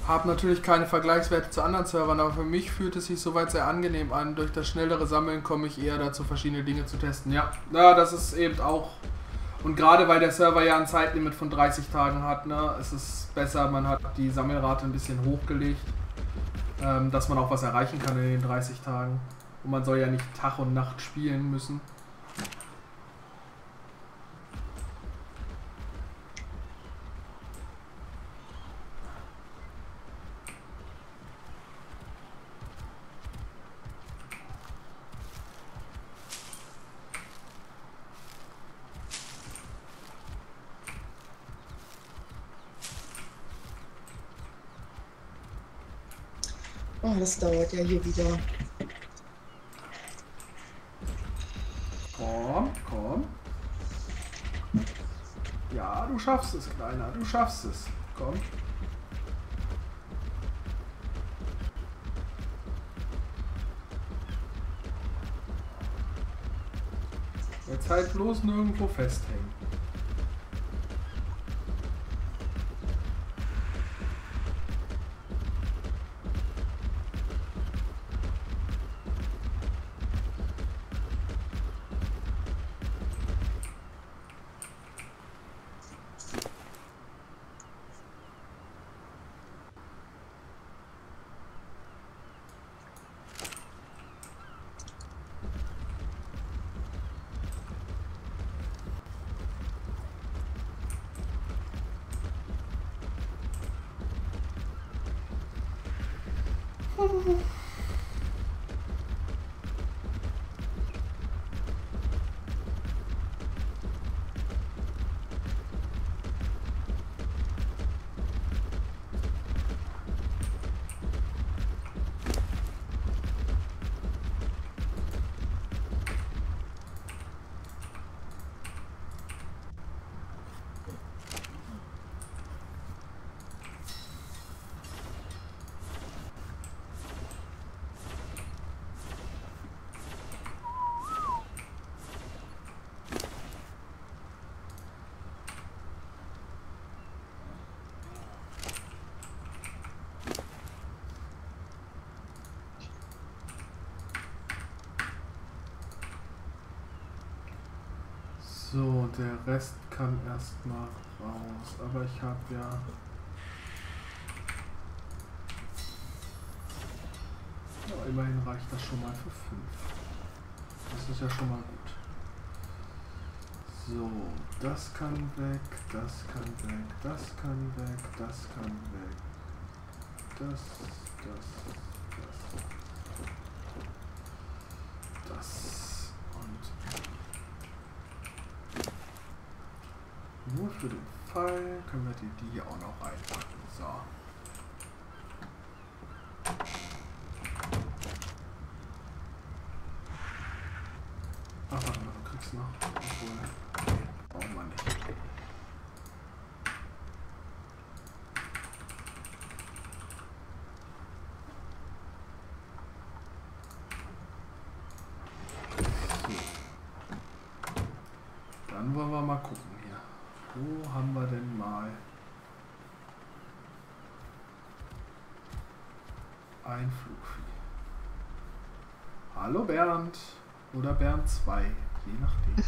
Habe natürlich keine Vergleichswerte zu anderen Servern, aber für mich fühlt es sich soweit sehr angenehm an. Durch das schnellere Sammeln komme ich eher dazu, verschiedene Dinge zu testen. Ja, das ist eben auch. Und gerade weil der Server ja ein Zeitlimit von 30 Tagen hat, ne, ist es besser, man hat die Sammelrate ein bisschen hochgelegt, dass man auch was erreichen kann in den 30 Tagen. Und man soll ja nicht Tag und Nacht spielen müssen. Oh, das dauert ja hier wieder. Komm, komm. Ja, du schaffst es, Kleiner, du schaffst es. Komm. Jetzt halt bloß nirgendwo festhängen. So, der Rest kann erstmal raus. Aber ich habe ja... Ja, immerhin reicht das schon mal für 5. Das ist ja schon mal gut. So, das kann weg, das kann weg, das kann weg, das kann weg. Das. Und nur für den Fall können wir die hier auch noch reinpacken. So. Ach, warte mal, du kriegst noch. Obwohl, brauchen wir nicht. Dann wollen wir mal gucken hier. Wo haben wir denn mal ein Flugvieh? Hallo Bernd. Oder Bernd 2. Je nachdem.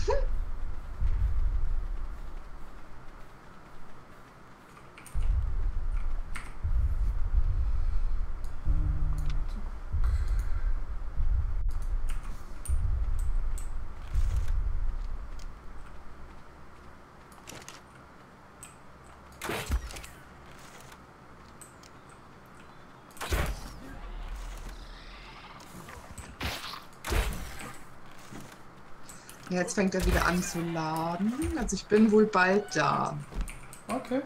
Ja, jetzt fängt er wieder an zu laden. Also ich bin wohl bald da. Okay.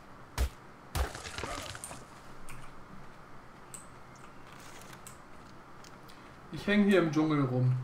Ich hänge hier im Dschungel rum.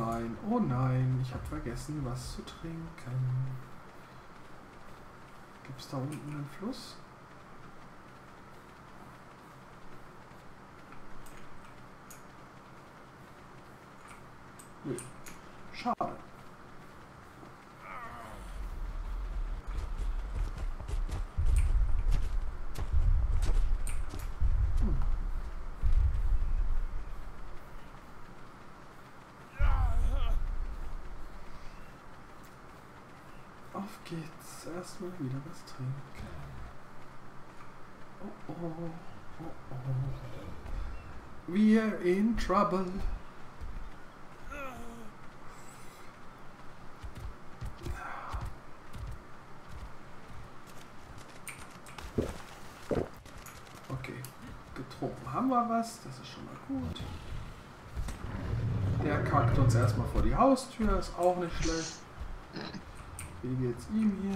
nein, ich habe vergessen, was zu trinken. Gibt es da unten einen Fluss? Nö. Schade. Auf geht's. Erstmal wieder was trinken. Oh oh, oh oh. We're in trouble. Okay, getrunken haben wir was. Das ist schon mal gut. Der kackt uns erstmal vor die Haustür. Ist auch nicht schlecht. Wie geht's ihm hier?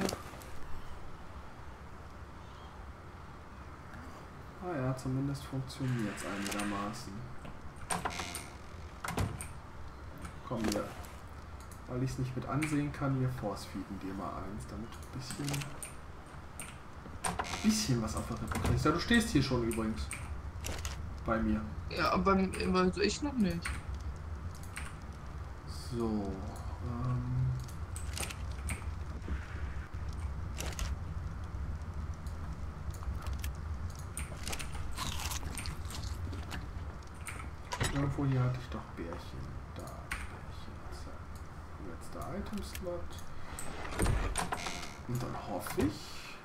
Ah ja, zumindest funktioniert es einigermaßen. Komm hier. Weil ich es nicht mit ansehen kann, hier force-feeden dir mal eins, damit du ein bisschen was auf der Rippe kriegst. Ja, du stehst hier schon übrigens. Bei mir. Ja, aber ich noch nicht. So. Irgendwo hier hatte ich doch Bärchen. Da, Bärchen. Letzter Item-Slot. Und dann hoffe ich.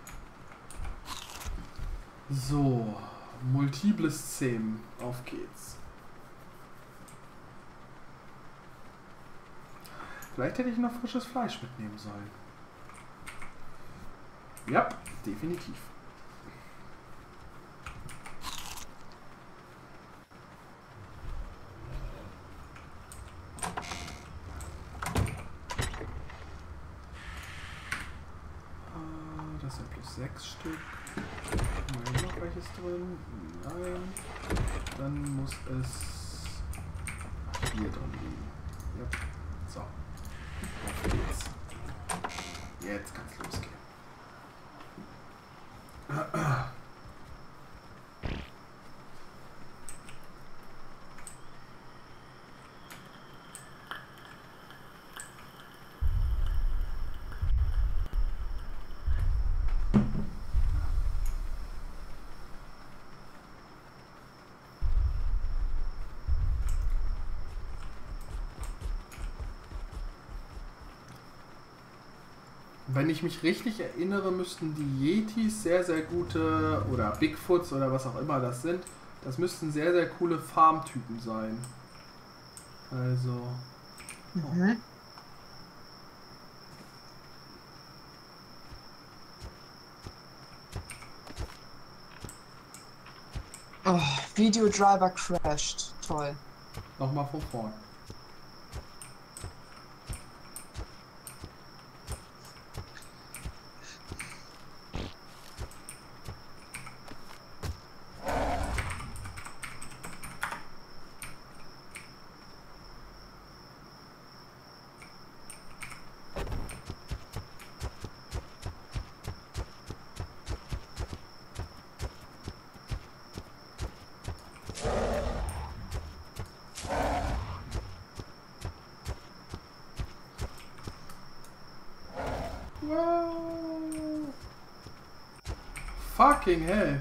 So. Multiple Szenen. Auf geht's. Vielleicht hätte ich noch frisches Fleisch mitnehmen sollen. Ja, definitiv. Das sind plus 6 Stück. Haben wir noch welches drin? Nein. Dann muss es hier drin liegen. Ja. So. Auf geht's. Jetzt kann's losgehen. Wenn ich mich richtig erinnere, müssten die Yetis sehr, sehr gute, oder Bigfoots oder was auch immer das sind, das müssten sehr, sehr coole Farmtypen sein. Also... Mhm. Oh, Videodriver crashed. Toll. Nochmal von vorn. Wow. Fucking hell.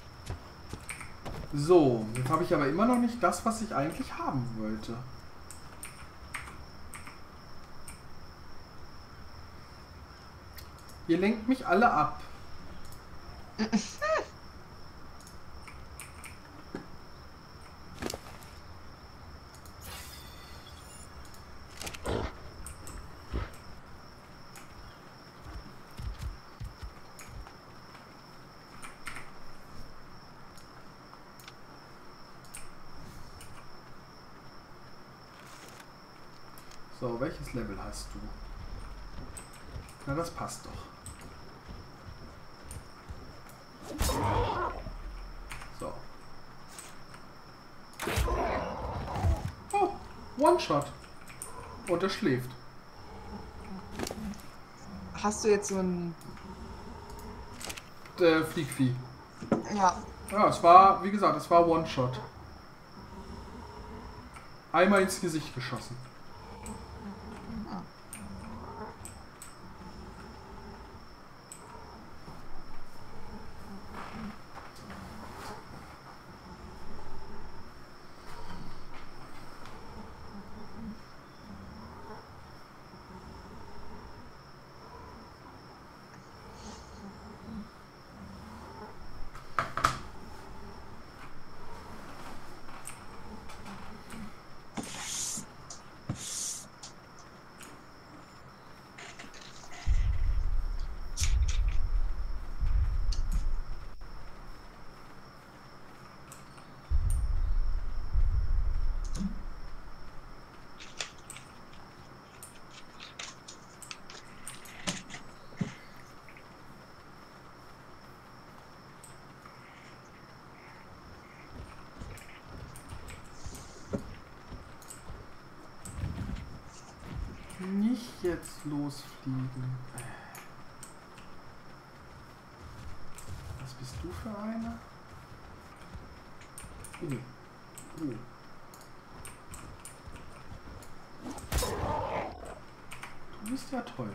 So, jetzt habe ich aber immer noch nicht das, was ich eigentlich haben wollte. Ihr lenkt mich alle ab. So, welches Level hast du? Na, das passt doch. So. Oh, One-Shot. Und er schläft. Hast du jetzt so ein... Fliegvieh. Ja. Ja, es war, wie gesagt, es war One-Shot. Einmal ins Gesicht geschossen. Nicht jetzt losfliegen. Was bist du für einer? Oh. Oh. Du bist ja toll.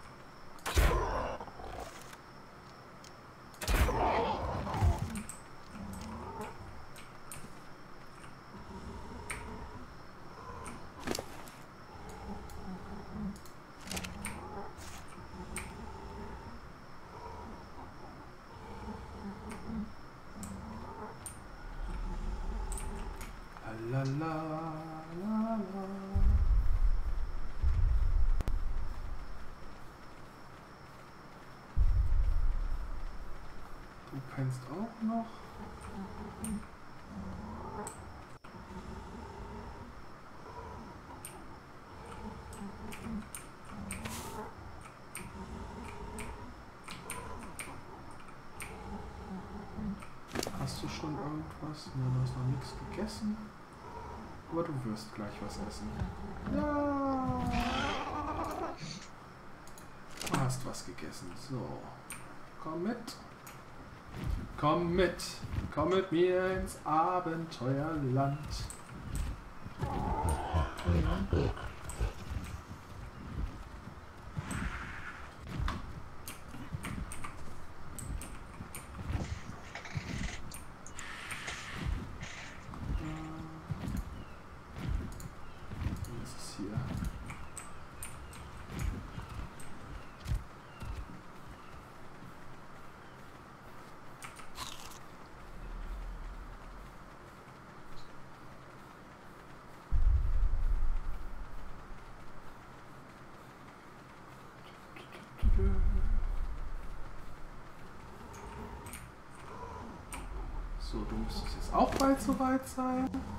La la la la. Du pennst auch noch. Hast du schon irgendwas? Ne, du hast noch nichts gegessen. Aber du wirst gleich was essen. Ja. Du hast was gegessen. So. Komm mit. Komm mit. Komm mit mir ins Abenteuerland. So, du müsstest jetzt auch bald soweit sein.